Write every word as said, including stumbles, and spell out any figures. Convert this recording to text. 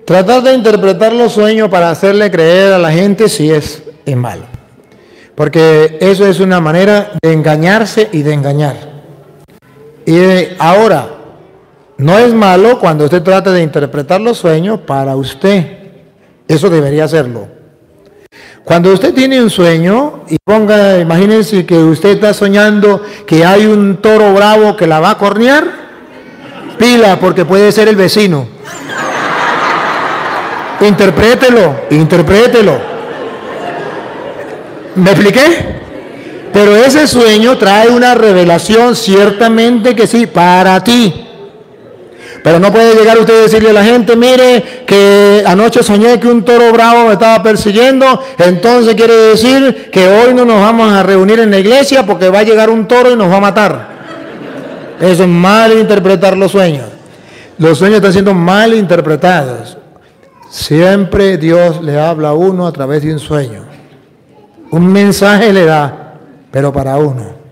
Tratar de interpretar los sueños para hacerle creer a la gente sí es, es malo. Porque eso es una manera de engañarse y de engañar. Y ahora, no es malo cuando usted trata de interpretar los sueños para usted. Eso debería hacerlo. Cuando usted tiene un sueño y ponga, imagínense que usted está soñando que hay un toro bravo que la va a cornear, pila, porque puede ser el vecino. Interprételo, interprételo. ¿Me expliqué? Pero ese sueño trae una revelación, ciertamente que sí, para ti. Pero no puede llegar usted a decirle a la gente, mire, que anoche soñé que un toro bravo me estaba persiguiendo, entonces quiere decir que hoy no nos vamos a reunir en la iglesia porque va a llegar un toro y nos va a matar. Eso es mal interpretar los sueños. Los sueños están siendo mal interpretados. Siempre Dios le habla a uno a través de un sueño. Un mensaje le da, pero para uno.